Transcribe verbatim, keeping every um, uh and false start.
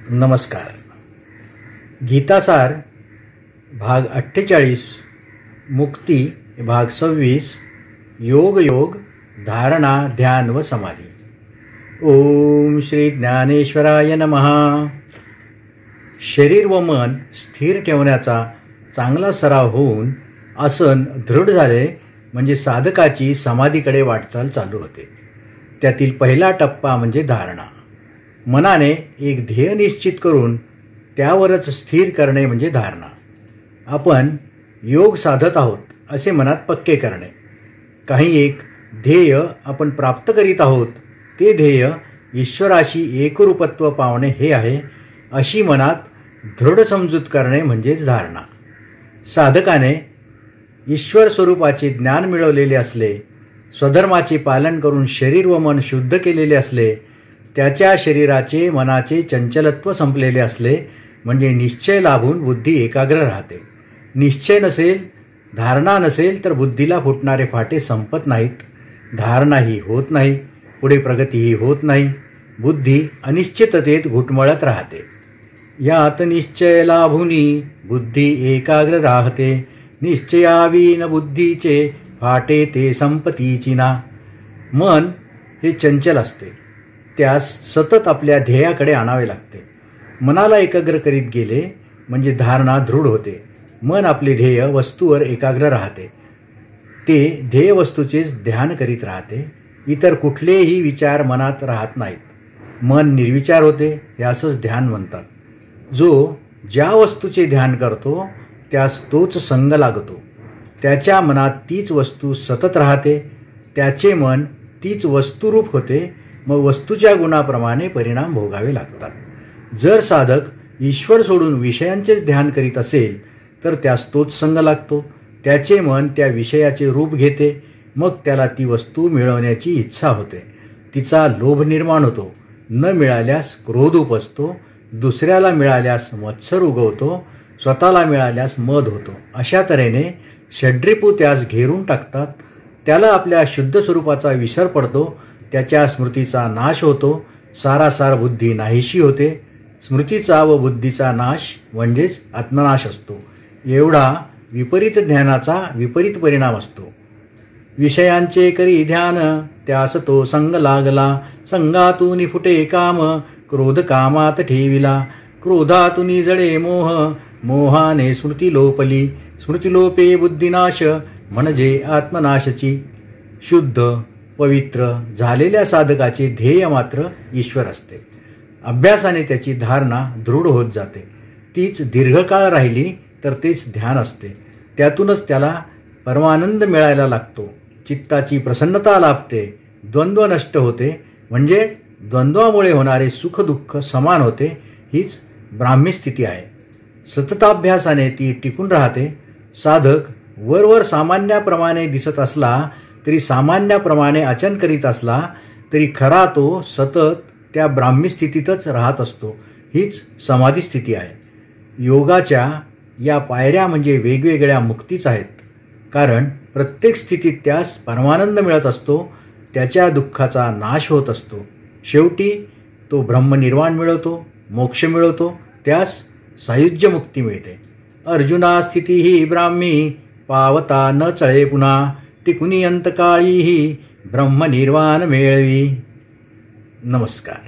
नमस्कार. गीतासार भाग अठ्ठेचाळीस, मुक्ती भाग सव्वीस, योग योग धारणा ध्यान व समाधी. ओम श्री ज्ञानेश्वराय नमः. शरीर व मन स्थिर ठेवण्याचा चांगला सराव होऊन आसन दृढ झाले म्हणजे साधकाची समाधीकडे वाटचाल चालू होते. त्यातील पहिला टप्पा म्हणजे धारणा. मनाने एक ध्येय निश्चित करून त्यावरच स्थिर करणे म्हणजे धारणा. आपण योग साधत आहोत असे मनात पक्के करणे. काही एक ध्येय आपण प्राप्त करीत आहोत, ते ध्येय ईश्वराशी एकरूपत्व पावणे हे आहे अशी मनात दृढ समजूत करणे म्हणजेच धारणा. साधकाने ईश्वर स्वरूपाचे ज्ञान मिळवलेले असले, स्वधर्माचे पालन करून शरीर व मन शुद्ध केलेले असले, त्याच्या शरीराचे मनाचे चंचलत्व संपलेले असले म्हणजे निश्चय लाभून बुद्धी एकाग्र राहते. निश्चय नसेल, धारणा नसेल तर बुद्धीला फुटणारे फाटे संपत नाहीत. धारणाही होत नाही, पुढे प्रगतीही होत नाही. बुद्धी अनिश्चिततेत घुटमळत राहते. यात निश्चय लाभुनी बुद्धी एकाग्र राहते. निश्चयावीन बुद्धीचे फाटे ते संपतीची ना. मन हे चंचल असते, त्यास सतत आपल्या ध्येयाकडे आणावे लागते. मनाला एकाग्र करीत गेले म्हणजे धारणा दृढ होते. मन आपले ध्येय वस्तूवर एकाग्र राहते. ते ध्येय वस्तूचेच ध्यान करीत राहते. इतर कुठलेही विचार मनात राहत नाहीत. मन निर्विचार होते, यासच ध्यान म्हणतात. जो ज्या वस्तूचे ध्यान करतो त्यास तोच संग लागतो. त्याच्या मनात तीच वस्तू सतत राहते. त्याचे मन तीच वस्तुरूप होते. मग वस्तूच्या गुणाप्रमाणे परिणाम भोगावे लागतात. जर साधक ईश्वर सोडून विषयांचेच ध्यान करीत असेल तर त्यास तोच संग लागतो. त्याचे मन त्या विषयाचे रूप घेते. मग त्याला ती वस्तू मिळवण्याची इच्छा होते. तिचा लोभ निर्माण होतो. न मिळाल्यास क्रोध उपजतो. दुसऱ्याला मिळाल्यास मत्सर उगवतो. स्वतःला मिळाल्यास मद होतो. अशा तऱ्हेने षड्रिपू त्यास घेरून टाकतात. त्याला आपल्या शुद्ध स्वरूपाचा विसर पडतो. त्याच्या स्मृतीचा नाश होतो. सारासार बुद्धी नाहीशी होते. स्मृतीचा व बुद्धीचा नाश म्हणजेच आत्मनाश असतो. एवढा विपरीत ज्ञानाचा विपरीत परिणाम असतो. विषयांचे करी ध्यान त्यास तो संग लागला. संगातून फुटे काम क्रोध कामात ठेविला. क्रोधातून जळे मोह मोहाने स्मृती लोपली. स्मृतिलोपे बुद्धिनाश म्हणजे आत्मनाशची. शुद्ध पवित्र झालेल्या साधकाचे ध्येय मात्र ईश्वर असते. अभ्यासाने त्याची धारणा दृढ होत जाते. तीच दीर्घकाळ राहिली तर तेच ध्यान असते. त्यातूनच त्याला परमानंद मिळायला लागतो. चित्ताची प्रसन्नता लाभते. द्वंद्व नष्ट होते म्हणजे द्वंद्वामुळे होणारे सुखदुःख समान होते. हीच ब्राह्मी स्थिती आहे. सतताभ्यासाने ती टिकून राहते. साधक वरवर सामान्याप्रमाणे दिसत असला तरी सामान्याप्रमाणे आचरण करीत असला तरी खरा तो सतत त्या ब्राह्मी स्थितीतच राहत असतो. हीच समाधी स्थिती आहे. योगाच्या या पायऱ्या म्हणजे वेगवेगळ्या मुक्तीच आहेत. कारण प्रत्येक स्थितीत त्यास परमानंद मिळत असतो. त्याच्या दुःखाचा नाश होत असतो. शेवटी तो ब्रह्मनिर्वाण मिळवतो, मोक्ष मिळवतो. त्यास सायुज्य मुक्ती मिळते. अर्जुना स्थिती ही ब्राह्मी पावता न चळे पुन्हा. टिकुनी अंतकाळी ही ब्रह्मनिर्वाण मिळवी. नमस्कार.